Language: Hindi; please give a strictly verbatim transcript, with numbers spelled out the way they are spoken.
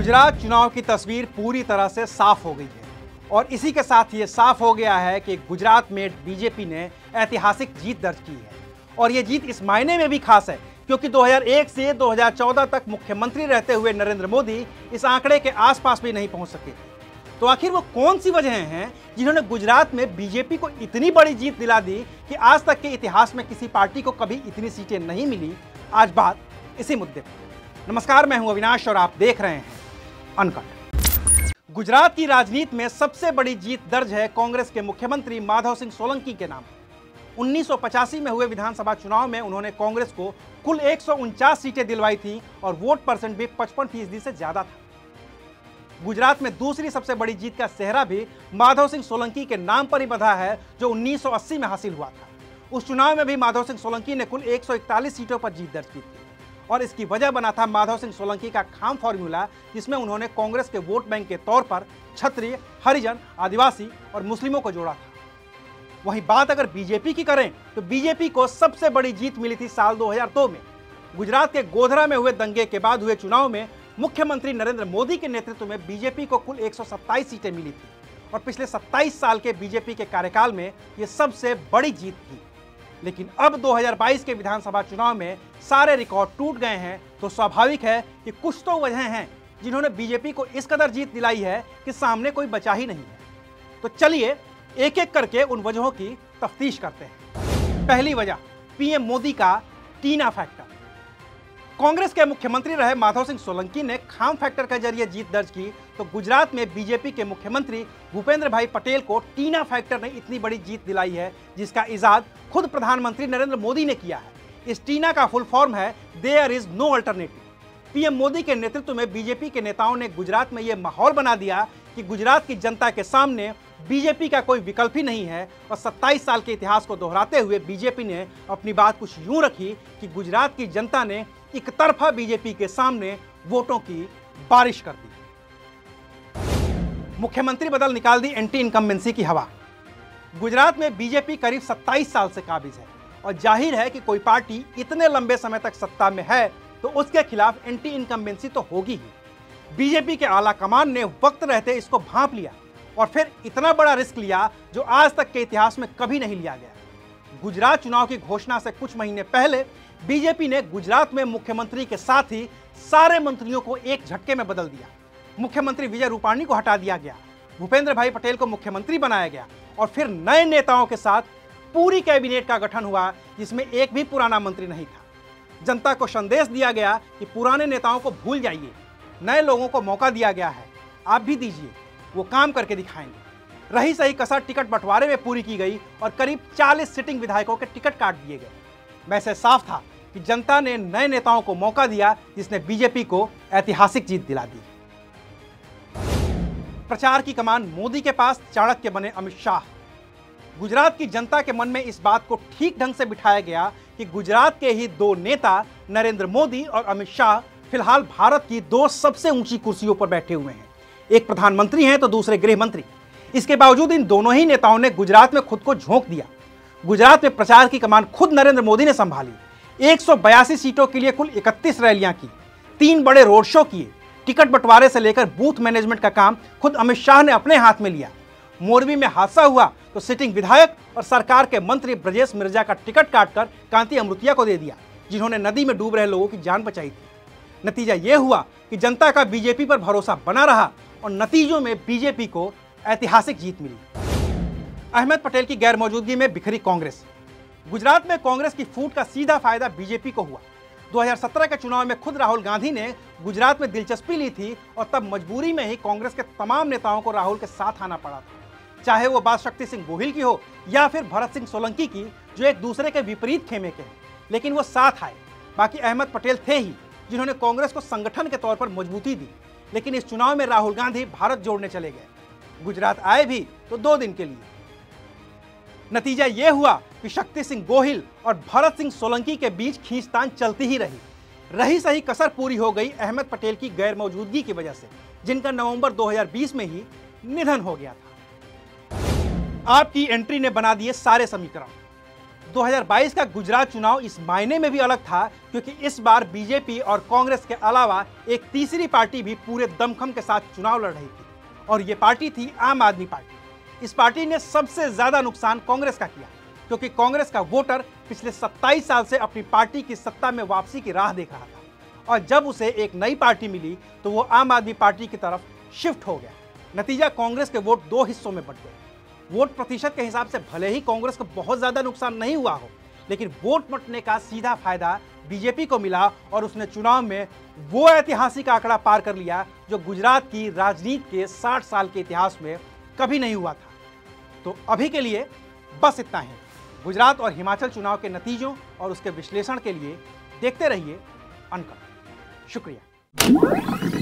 गुजरात चुनाव की तस्वीर पूरी तरह से साफ हो गई है और इसी के साथ ये साफ हो गया है कि गुजरात में बीजेपी ने ऐतिहासिक जीत दर्ज की है। और ये जीत इस मायने में भी खास है क्योंकि दो हज़ार एक से दो हज़ार चौदह तक मुख्यमंत्री रहते हुए नरेंद्र मोदी इस आंकड़े के आसपास भी नहीं पहुंच सके थे। तो आखिर वो कौन सी वजहें हैं जिन्होंने गुजरात में बीजेपी को इतनी बड़ी जीत दिला दी कि आज तक के इतिहास में किसी पार्टी को कभी इतनी सीटें नहीं मिली। आज बात इसी मुद्दे पर। नमस्कार, मैं हूं अविनाश और आप देख रहे हैं अनकट। गुजरात की राजनीति में सबसे बड़ी जीत दर्ज है कांग्रेस के मुख्यमंत्री माधव सिंह सोलंकी के नाम। उन्नीस सौ पचासी में हुए विधानसभा चुनाव में उन्होंने कांग्रेस को कुल एक सौ उनचास सीटें दिलवाई थी और वोट परसेंट भी पचपन फीसदी से ज्यादा था। गुजरात में दूसरी सबसे बड़ी जीत का सेहरा भी माधव सिंह सोलंकी के नाम पर ही बंधा है, जो उन्नीस सौ अस्सी में हासिल हुआ था। उस चुनाव में भी माधव सिंह सोलंकी ने कुल एक सौ इकतालीस सीटों पर जीत दर्ज की थी और इसकी वजह बना था माधव सिंह सोलंकी का खाम फॉर्मूला, जिसमें उन्होंने कांग्रेस के वोट बैंक के तौर पर क्षत्रिय, हरिजन, आदिवासी और मुस्लिमों को जोड़ा था। वहीं बात अगर बीजेपी की करें तो बीजेपी को सबसे बड़ी जीत मिली थी साल दो हज़ार दो में। गुजरात के गोधरा में हुए दंगे के बाद हुए चुनाव में मुख्यमंत्री नरेंद्र मोदी के नेतृत्व में बीजेपी को कुल एक सौ सत्ताईस सीटें मिली थी और पिछले सत्ताईस साल के बीजेपी के कार्यकाल में यह सबसे बड़ी जीत थी। लेकिन अब दो हज़ार बाईस के विधानसभा चुनाव में सारे रिकॉर्ड टूट गए हैं, तो स्वाभाविक है कि कुछ तो वजह हैं जिन्होंने बीजेपी को इस कदर जीत दिलाई है कि सामने कोई बचा ही नहीं है। तो चलिए एक एक करके उन वजहों की तफ्तीश करते हैं। पहली वजह, पीएम मोदी का टीना फैक्टर। कांग्रेस के मुख्यमंत्री रहे माधव सिंह सोलंकी ने खाम फैक्टर के जरिए जीत दर्ज की, तो गुजरात में बीजेपी के मुख्यमंत्री भूपेंद्र भाई पटेल को टीना फैक्टर ने इतनी बड़ी जीत दिलाई है, जिसका इजाद खुद प्रधानमंत्री नरेंद्र मोदी ने किया है। इस टीना का फुल फॉर्म है there is no alternative. PM Modi के नेतृत्व में बीजेपी के नेताओं ने गुजरात में यह माहौल बना दिया कि गुजरात की जनता के सामने बीजेपी का कोई विकल्प ही नहीं है। और सत्ताईस साल के इतिहास को दोहराते हुए बीजेपी ने अपनी बात कुछ यूं रखी कि गुजरात की जनता ने एक तरफा बीजेपी के सामने वोटों की बारिश कर दी। मुख्यमंत्री बदल निकाल दी एंटी इनकम्बेंसी की हवा। गुजरात में बीजेपी करीब सत्ताईस साल से काबिज है और जाहिर है कि कोई पार्टी इतने लंबे समय तक सत्ता में है तो उसके खिलाफ एंटी इनकम्बेंसी तो होगी ही। बीजेपी के आला कमान ने वक्त रहते इसको भांप लिया और फिर इतना बड़ा रिस्क लिया जो आज तक के इतिहास में कभी नहीं लिया गया। गुजरात चुनाव की घोषणा से कुछ महीने पहले बीजेपी ने गुजरात में मुख्यमंत्री के साथ ही सारे मंत्रियों को एक झटके में बदल दिया। मुख्यमंत्री विजय रूपाणी को हटा दिया गया, भूपेंद्र भाई पटेल को मुख्यमंत्री बनाया गया और फिर नए नेताओं के साथ पूरी कैबिनेट का गठन हुआ, जिसमें एक भी पुराना मंत्री नहीं था। जनता को संदेश दिया गया कि पुराने नेताओं को भूल जाइए, नए लोगों को मौका दिया गया है, आप भी दीजिए, वो काम करके दिखाएंगे। रही सही कसर टिकट बंटवारे में पूरी की गई और करीब चालीस सिटिंग विधायकों के टिकट काट दिए गए। वैसे साफ था कि जनता ने नए नेताओं को मौका दिया, जिसने बीजेपी को ऐतिहासिक जीत दिला दी। प्रचार की कमान मोदी के पास, चाणक्य बने अमित शाह। गुजरात की जनता के मन में इस बात को ठीक ढंग से बिठाया गया कि गुजरात के ही दो नेता नरेंद्र मोदी और अमित शाह फिलहाल भारत की दो सबसे ऊंची कुर्सियों पर बैठे हुए हैं। एक प्रधानमंत्री हैं तो दूसरे गृह मंत्री। इसके बावजूद इन दोनों ही नेताओं ने गुजरात में खुद को झोंक दिया। गुजरात में प्रचार की कमान खुद नरेंद्र मोदी ने संभाली। एक सौ बयासी सीटों के लिए कुल इकतीस रैलियां की, तीन बड़े रोड शो किए। टिकट बंटवारे से लेकर बूथ मैनेजमेंट का काम खुद अमित शाह ने अपने हाथ में लिया। मोरबी में हादसा हुआ तो सिटिंग विधायक और सरकार के मंत्री ब्रजेश मिर्जा का टिकट काटकर कांति अमृतिया को दे दिया, जिन्होंने नदी में डूब रहे लोगों की जान बचाई थी। नतीजा यह हुआ कि जनता का बीजेपी पर भरोसा बना रहा और नतीजों में बीजेपी को ऐतिहासिक जीत मिली। अहमद पटेल की गैर मौजूदगी में बिखरी कांग्रेस। गुजरात में कांग्रेस की फूट का सीधा फायदा बीजेपी को हुआ। दो हज़ार सत्रह के चुनाव में खुद राहुल गांधी ने गुजरात में दिलचस्पी ली थी और तब मजबूरी में ही कांग्रेस के तमाम नेताओं को राहुल के साथ आना पड़ा था, चाहे वो बात शक्ति सिंह गोहिल की हो या फिर भरत सिंह सोलंकी की, जो एक दूसरे के विपरीत खेमे के हैं, लेकिन वो साथ आए। बाकी अहमद पटेल थे ही जिन्होंने कांग्रेस को संगठन के तौर पर मजबूती दी। लेकिन इस चुनाव में राहुल गांधी भारत जोड़ने चले गए। गुजरात आए भी तो दो दिन के लिए। नतीजा यह हुआ कि शक्ति सिंह गोहिल और भरत सिंह सोलंकी के बीच खींचतान चलती ही रही। रही सही कसर पूरी हो गई अहमद पटेल की गैर मौजूदगी की वजह से, जिनका नवंबर दो हज़ार बीस में ही निधन हो गया था। आपकी एंट्री ने बना दिए सारे समीकरण। दो हज़ार बाईस का गुजरात चुनाव इस मायने में भी अलग था क्योंकि इस बार बीजेपी और कांग्रेस के अलावा एक तीसरी पार्टी भी पूरे दमखम के साथ चुनाव लड़ रही थी और ये पार्टी थी आम आदमी पार्टी। इस पार्टी ने सबसे ज्यादा नुकसान कांग्रेस का किया क्योंकि कांग्रेस का वोटर पिछले सत्ताईस साल से अपनी पार्टी की सत्ता में वापसी की राह देख रहा था और जब उसे एक नई पार्टी मिली तो वो आम आदमी पार्टी की तरफ शिफ्ट हो गया। नतीजा कांग्रेस के वोट दो हिस्सों में बंट गए। वोट प्रतिशत के हिसाब से भले ही कांग्रेस को बहुत ज्यादा नुकसान नहीं हुआ हो, लेकिन वोट बंटने का सीधा फायदा बीजेपी को मिला और उसने चुनाव में वो ऐतिहासिक आंकड़ा पार कर लिया जो गुजरात की राजनीति के साठ साल के इतिहास में कभी नहीं हुआ था। तो अभी के लिए बस इतना ही। गुजरात और हिमाचल चुनाव के नतीजों और उसके विश्लेषण के लिए देखते रहिए अनकट। शुक्रिया।